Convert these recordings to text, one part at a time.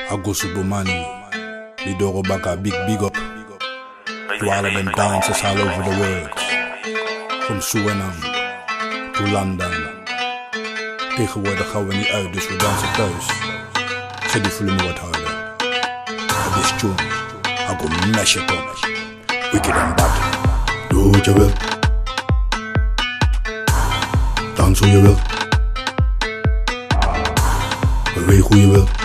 Ago Subomani, Lidoro Baka, big up to all of them dancers all over the world, from Suriname to London. Tegenwoordig gaan we niet uit, dus we dansen thuis. Ze die voelen me wat harder. Dit is tune, I go mash it up. Wicked and bad. Doe wat je wil, dans hoe je wil, beweeg hoe je wil.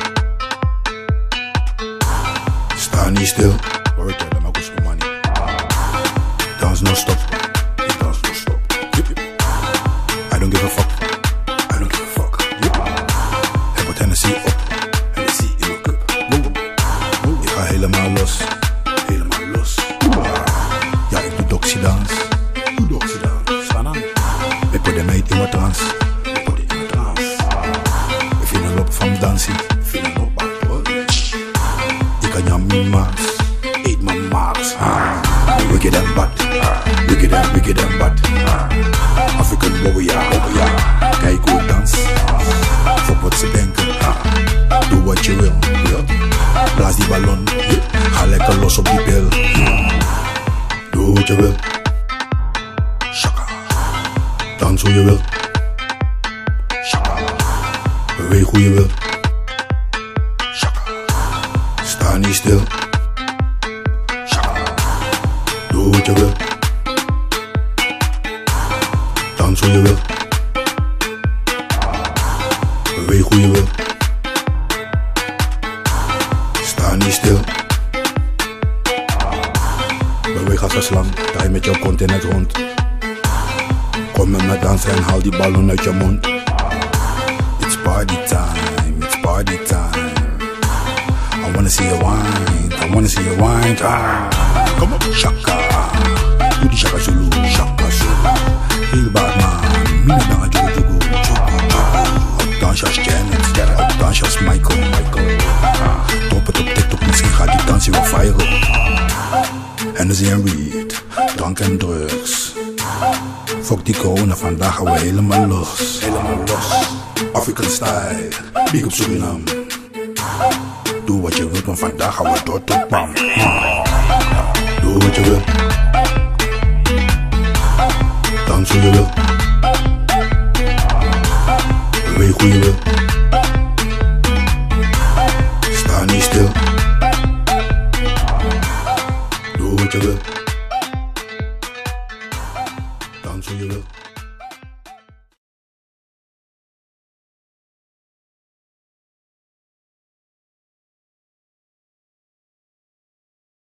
Sta niet stil, hoor je dan ook eens voor money. Dans no stop, dans no stop. I don't give a fuck, I don't give a fuck. Heb wat Hennessy op, Hennessy in mijn cup. Ik ga helemaal los, helemaal los. Ja, ik doe doxydans, slaan aan. Ik put de meid in mijn trance, ik vind een lop van dansie, vind een lop bad hoor. Ik kan jou mijn maas, eet mijn maas. Wicked and bad, wicked and bad. African warrior, kijk hoe ik dans. Fuck wat ze denken, doe wat je wil. Blaas die ballon, ga lekker los op die pil. Doe wat je wil, shaka. Dans hoe je wil, shaka. Beweeg hoe je wil, shaka. Sta niet stil, shaka. Doe wat je wil, dans hoe je wil, beweeg hoe je wil. Sta niet stil, beweeg als een slang, draai met jouw kont in het rond. Kom met me dansen en haal die ballon uit je mond. It's party time, it's party time. I wanna see you wine, I wanna see you wine. Come on, shaka. Doe die shaka zulu, shaka zulu. Heel bad man, mina danga jogo, op dansje als Janet, op dansje als Michael. Top het op TikTok, misschien gaat die dansje wel viral. Hennessy en weed, drank en drugs. Fuck die corona, vandaag gaan we helemaal los. African style, big op Suriname. Doe wat je wilt, want vandaag gaan we door tot bam. Doe wat je wil, dans hoe je wil, beweeg hoe je wil.